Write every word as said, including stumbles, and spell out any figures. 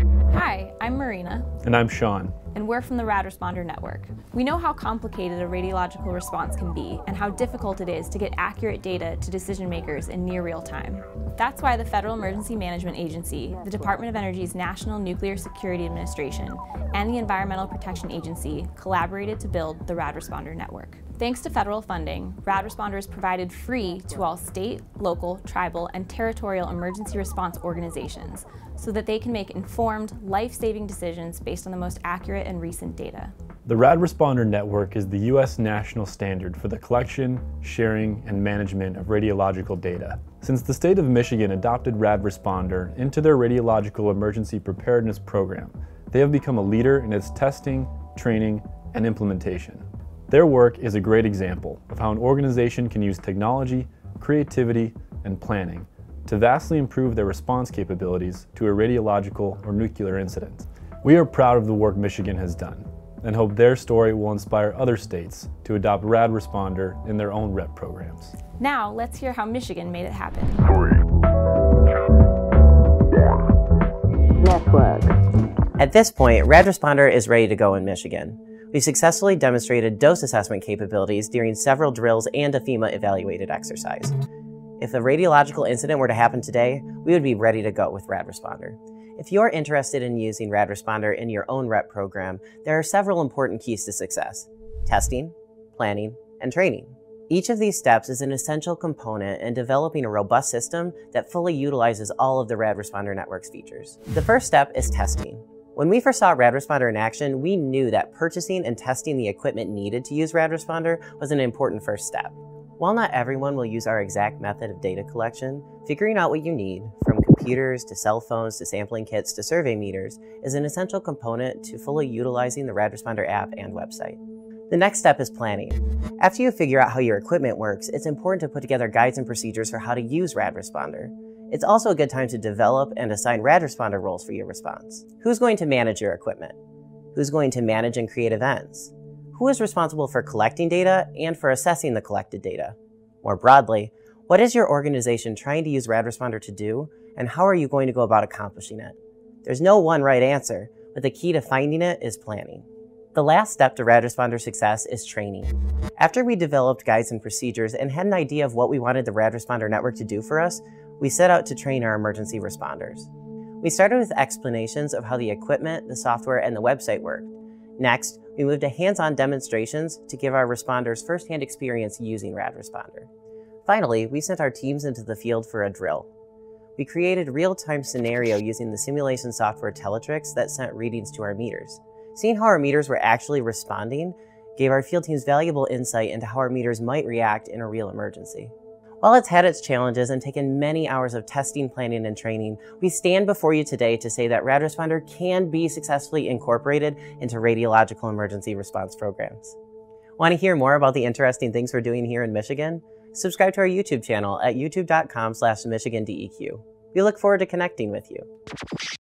Hi, I'm Marina. And I'm Sean. And we're from the RadResponder Network. We know how complicated a radiological response can be and how difficult it is to get accurate data to decision makers in near real time. That's why the Federal Emergency Management Agency, the Department of Energy's National Nuclear Security Administration, and the Environmental Protection Agency collaborated to build the RadResponder Network. Thanks to federal funding, RadResponder is provided free to all state, local, tribal, and territorial emergency response organizations so that they can make informed, life-saving decisions based on the most accurate and recent data. The RadResponder Network is the U S national standard for the collection, sharing, and management of radiological data. Since the state of Michigan adopted RadResponder into their Radiological Emergency Preparedness program, they have become a leader in its testing, training, and implementation. Their work is a great example of how an organization can use technology, creativity, and planning to vastly improve their response capabilities to a radiological or nuclear incident. We are proud of the work Michigan has done and hope their story will inspire other states to adopt RadResponder in their own R E P programs. Now, let's hear how Michigan made it happen. Network. At this point, RadResponder is ready to go in Michigan. We've successfully demonstrated dose assessment capabilities during several drills and a FEMA-evaluated exercise. If a radiological incident were to happen today, we would be ready to go with RadResponder. If you're interested in using RadResponder in your own R E P program, there are several important keys to success: testing, planning, and training. Each of these steps is an essential component in developing a robust system that fully utilizes all of the RadResponder Network's features. The first step is testing. When we first saw RadResponder in action, we knew that purchasing and testing the equipment needed to use RadResponder was an important first step. While not everyone will use our exact method of data collection, figuring out what you need, from computers to cell phones to sampling kits to survey meters, is an essential component to fully utilizing the RadResponder app and website. The next step is planning. After you figure out how your equipment works, it's important to put together guides and procedures for how to use RadResponder. It's also a good time to develop and assign RadResponder roles for your response. Who's going to manage your equipment? Who's going to manage and create events? Who is responsible for collecting data and for assessing the collected data? More broadly, what is your organization trying to use RadResponder to do, and how are you going to go about accomplishing it? There's no one right answer, but the key to finding it is planning. The last step to RadResponder success is training. After we developed guides and procedures and had an idea of what we wanted the RadResponder Network to do for us, we set out to train our emergency responders. We started with explanations of how the equipment, the software, and the website worked. Next, we moved to hands-on demonstrations to give our responders first-hand experience using RadResponder. Finally, we sent our teams into the field for a drill. We created a real-time scenario using the simulation software Teletrix that sent readings to our meters. Seeing how our meters were actually responding gave our field teams valuable insight into how our meters might react in a real emergency. While it's had its challenges and taken many hours of testing, planning, and training, we stand before you today to say that RadResponder can be successfully incorporated into radiological emergency response programs. Want to hear more about the interesting things we're doing here in Michigan? Subscribe to our YouTube channel at youtube dot com slash Michigan D E Q. We look forward to connecting with you.